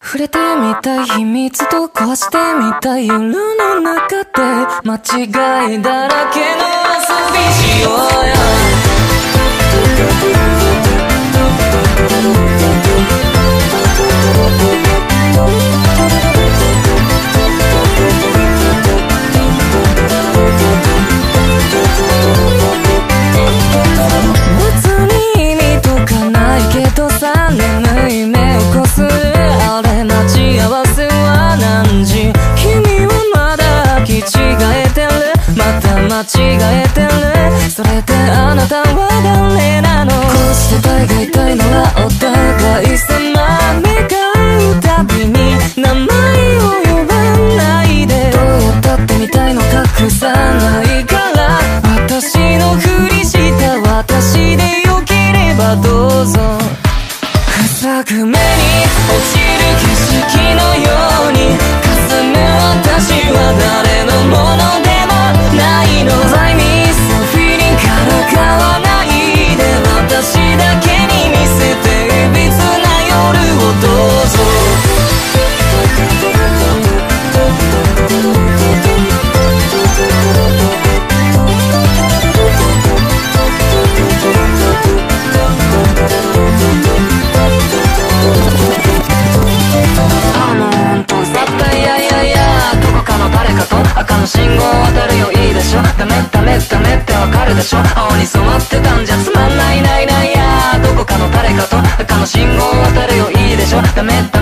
触れてみたい秘密と壊してみたい夜の中で間違いだらけの遊びしようよ。別に意味とかないけどさ、眠い目をこするあれ待ち合わせは何時、君はまだ履き違えてる、また間違えてる、それであなたは誰なの。こうして互いたいのはお互い様、目が合うたびに名前を呼ばないで、どうやったってみたいの隠さないから、私のふりした私でよければどうぞ。塞ぐ目に落ちる景色のように霞む私は誰のものでもないの。 Fly me so feeling からかわないで、私だけに見せていびつな夜をどうぞ。赤の信号渡るよいいでしょ、ダメダメダメってわかるでしょ、青に染まってたんじゃつまんないないないや、どこかの誰かと赤の信号渡るよいいでしょ、ダメ